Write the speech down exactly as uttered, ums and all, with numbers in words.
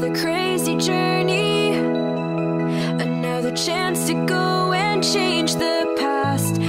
another crazy journey, another chance to go and change the past.